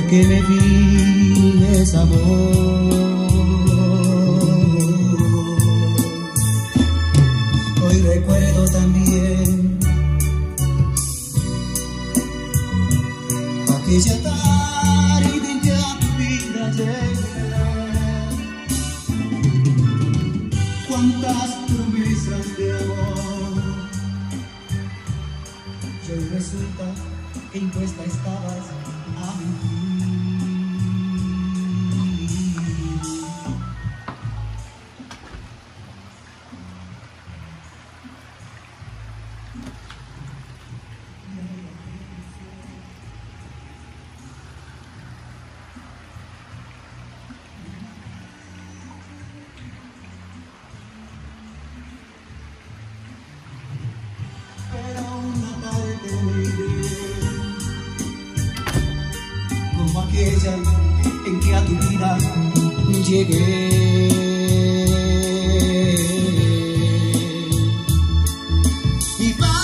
que me finges amor. Hoy recuerdo también aquella tarde en que a tu vida llegué. Cuántas promesas de amor, y hoy resulta que impuesta estabas a mentir. Pero una parte de mí, como aquella en que a tu vida llegué. Y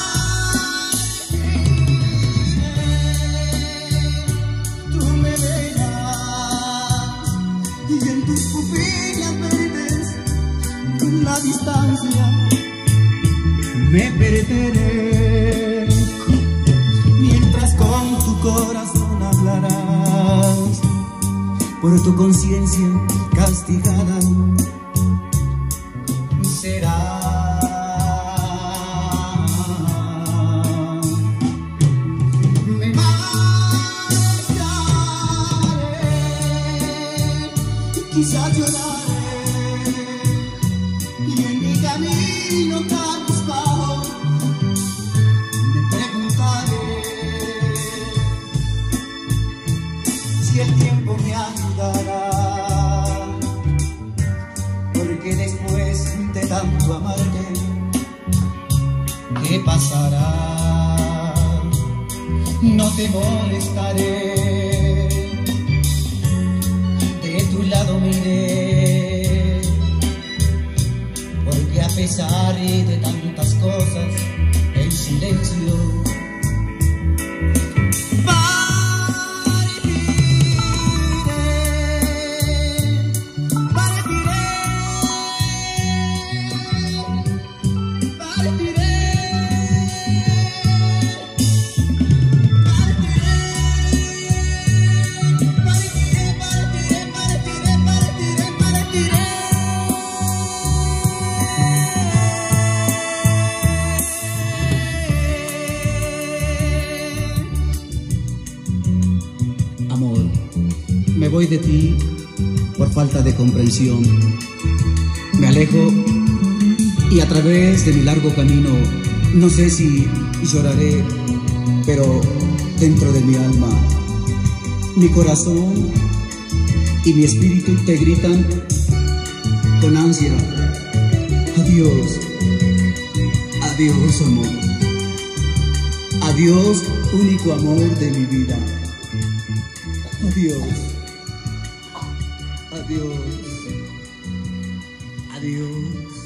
tú me verás, y en tus pupilas verdes la distancia me perderé, mientras con tu corazón hablarás, por tu conciencia castigada será. Me marcharé, quizás lloraré, y en mi camino cabizbajo me preguntaré si el tiempo me ayudará, porque después de tanto amarte, ¿qué pasará? No te molestaré, de tu lado miré, porque a pesar de tantas cosas, en silencio amor, me voy de ti por falta de comprensión. Me alejo y a través de mi largo camino, no sé si lloraré, pero dentro de mi alma, mi corazón y mi espíritu te gritan con ansia: adiós, adiós amor, adiós único amor de mi vida. Adiós, adiós, adiós.